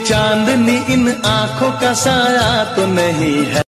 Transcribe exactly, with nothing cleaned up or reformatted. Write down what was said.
चांदनी इन आंखों का साया तो नहीं है।